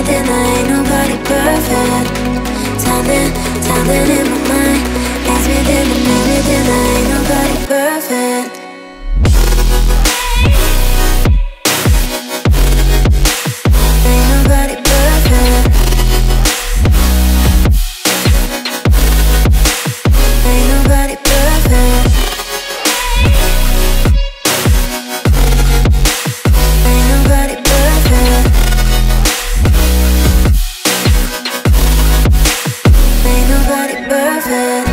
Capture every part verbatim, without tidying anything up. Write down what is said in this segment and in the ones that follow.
within, there ain't nobody perfect. Something, something in my mind makes me think, makes me think there ain't nobody perfect. Ain't nobody perfect. Ain't nobody perfect. Ain't nobody perfect. Ain't nobody perfect.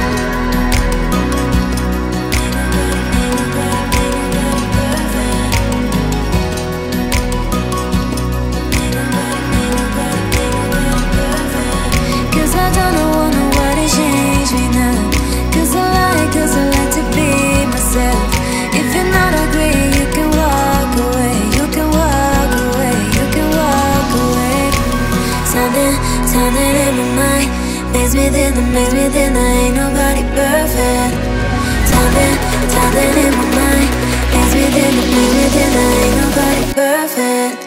Cause I don't know, want nobody change me now. Cause I like, cause I like to be myself. If you're not agree, you can walk away. You can walk away, you can walk away. Something, something in my mind makes me think, that makes me think there ain't nobody perfect. Something, something in my mind makes me think, that makes me think there ain't nobody perfect.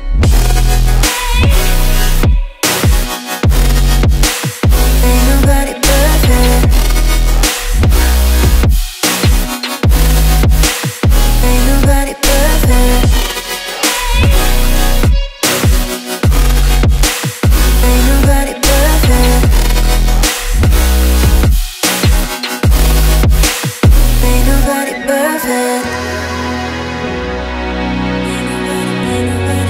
Ain't nobody perfect. Ain't nobody perfect. Ain't nobody perfect. Ain't nobody perfect. Ain't nobody, ain't nobody.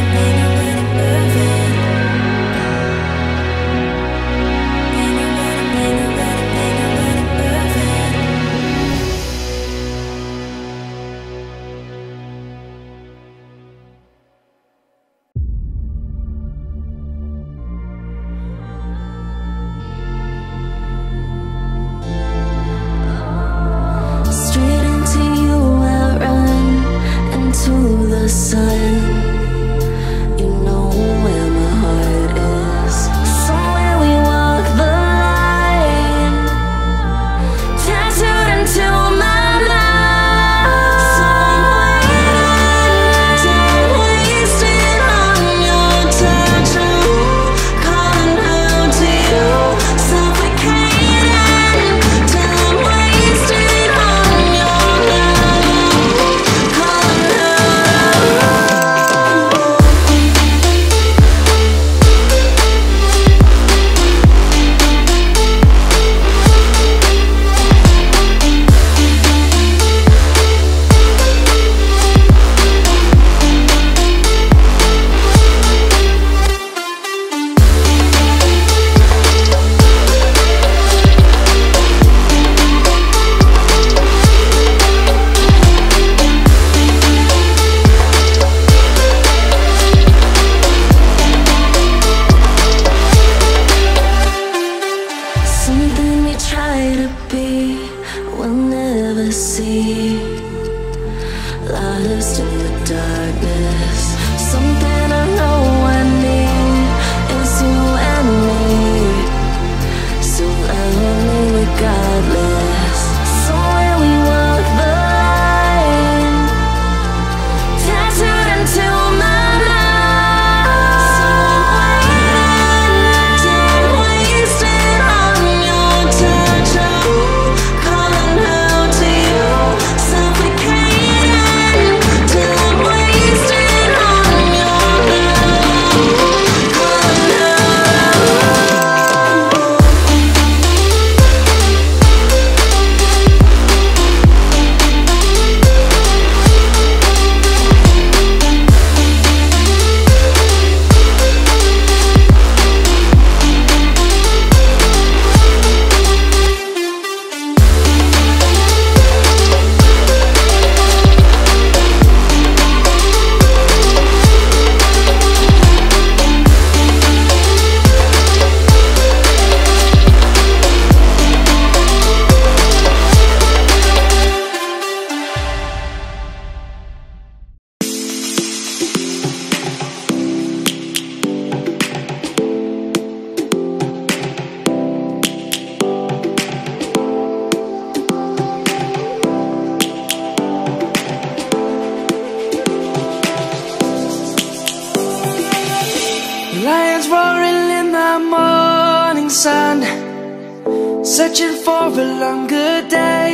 Lions roaring in the morning sun, searching for a longer day.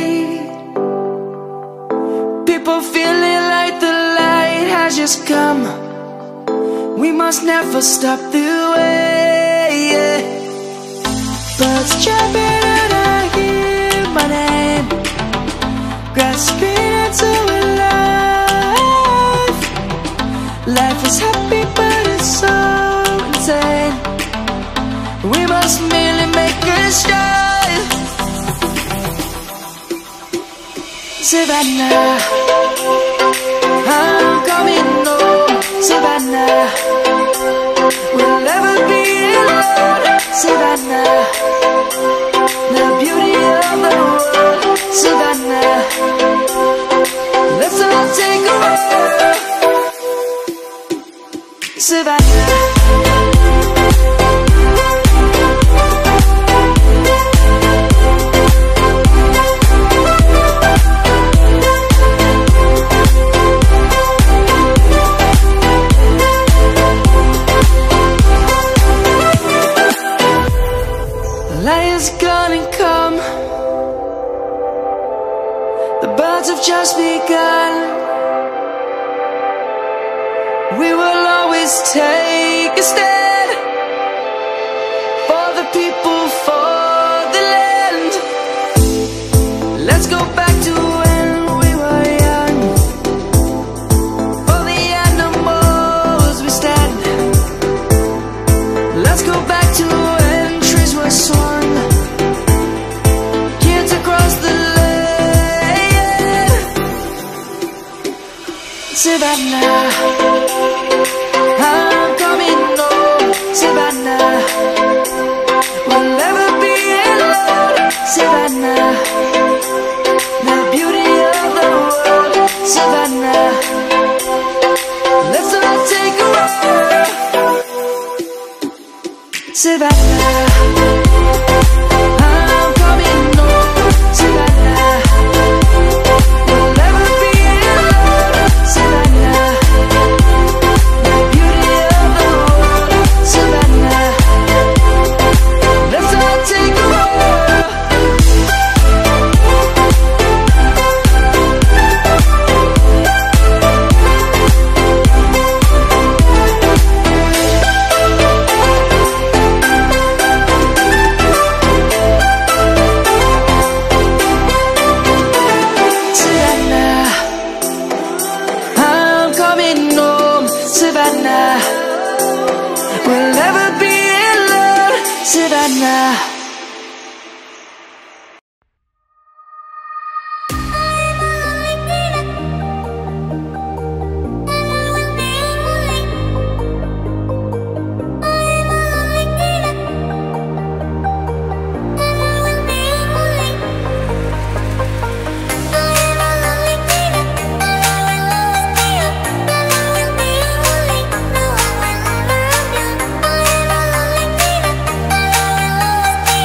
People feeling like the light has just come. We must never stop the way, yeah. Birds chirping and I hear my name, grasping into a life. Life is happy but it's so insane. We must merely make a start. Savannah, I'm coming home. Savannah, we'll never be alone. Savannah, the beauty of the world. Savannah, let's all take a walk. Savannah, lion's gonna come. The birds have just begun. We will always take a stand for the people, for the land. Let's go back to when we were young. For the animals we stand. Let's go back to when trees were swung, kids across the land. Savannah, I'm coming home. Savannah, we'll never be alone. Savannah, the beauty of the world. Savannah, let's all take a walk. Savannah, I'm coming home. Savannah, we'll never be alone. Savannah, the beauty of the world. Savannah, let's all take a walk. Savannah, I'm coming home. Savannah, we'll never be alone. Savannah. I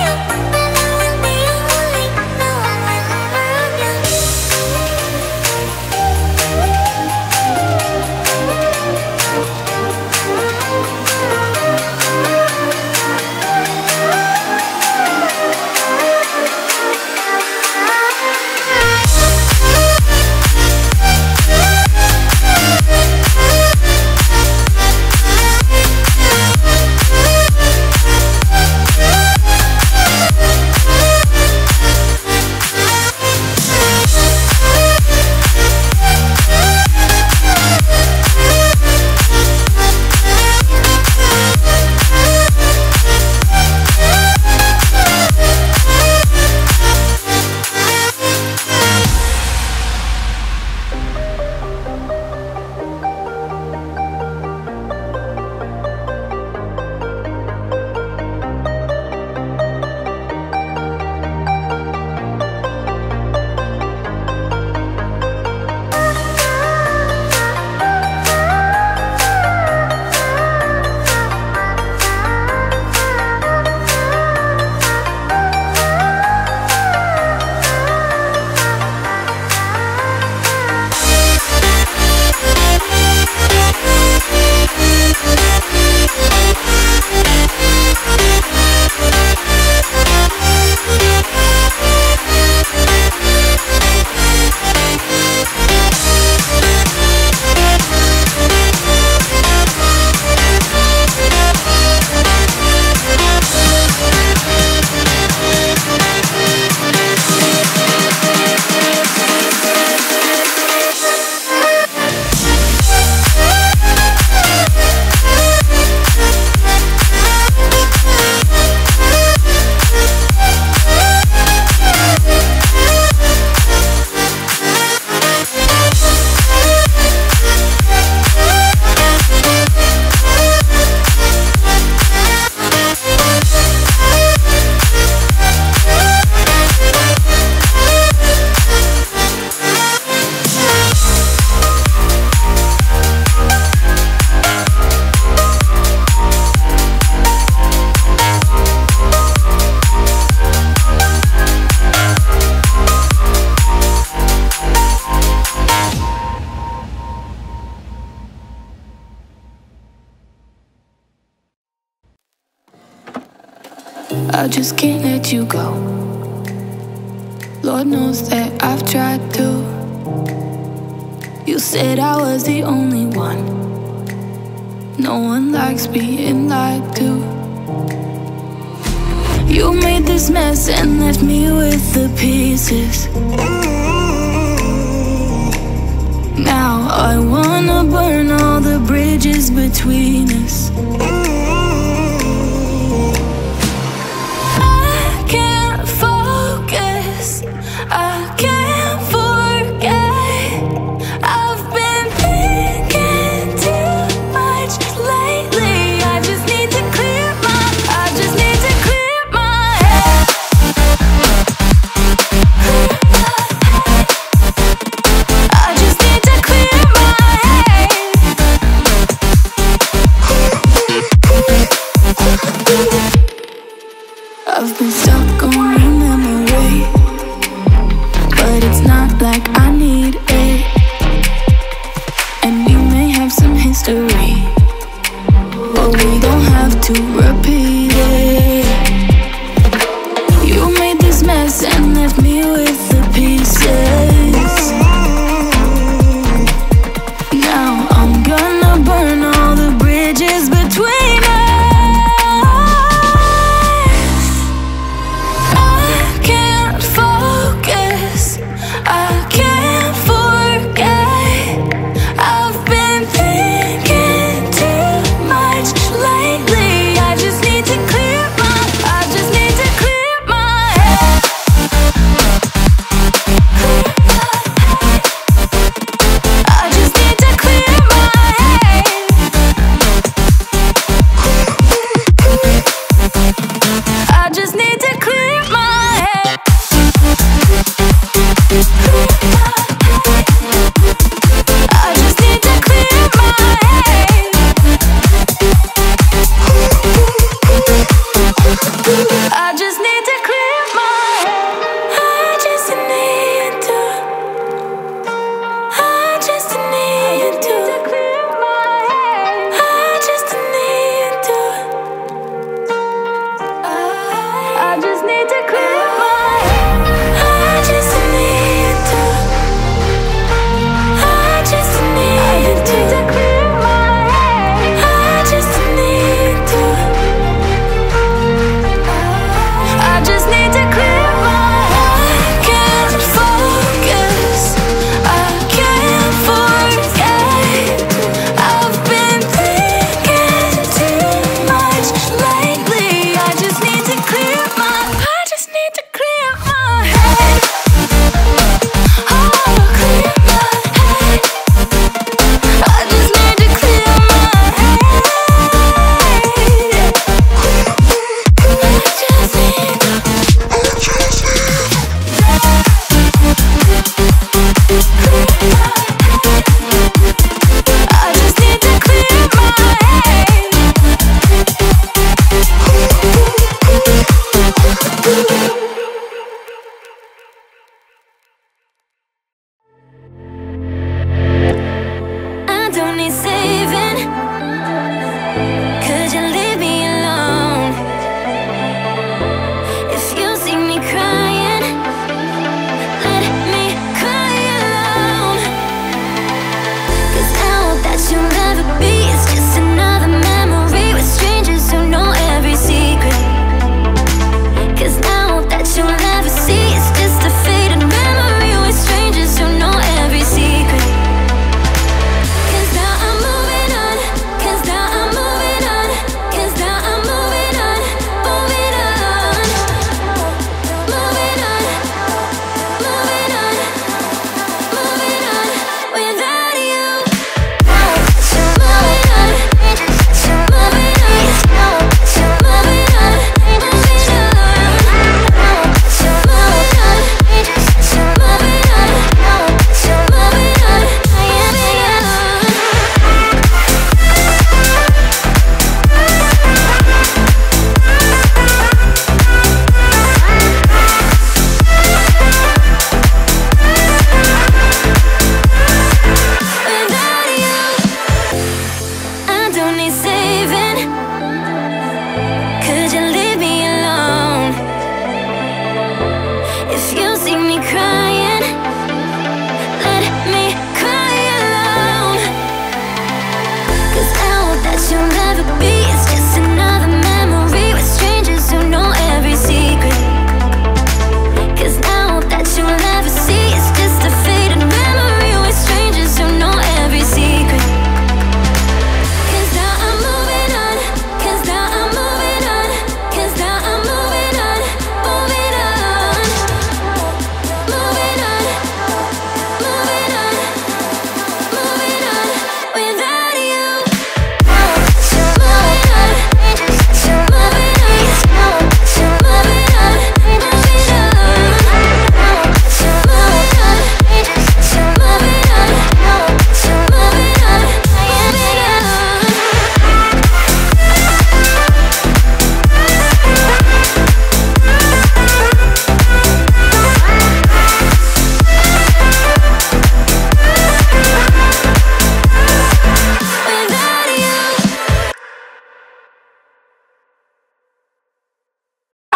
I just can't let you go. Lord knows that I've tried to. You said I was the only one. No one likes being lied to. You made this mess and left me with the pieces. Now I wanna burn all the bridges between us. I can't focus, I can't forget. I've been thinking too much lately. I just need to clear my, I just need to clear my head. I just need to clear my head. I've been stuck on your memory, but it's not like I need it. And we may have some history, but we don't have to repeat it. You made this mess and left me with the pieces. Now I'm gonna burn all the bridges between us. I can't focus, I can't forget. I've been thinking too much lately. I just need to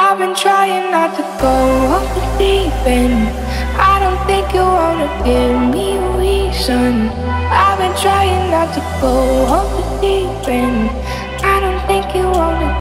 I've been trying not to go off the deep end. I don't think you wanna give me a reason. I've been trying not to go off the deep end. I don't think you wanna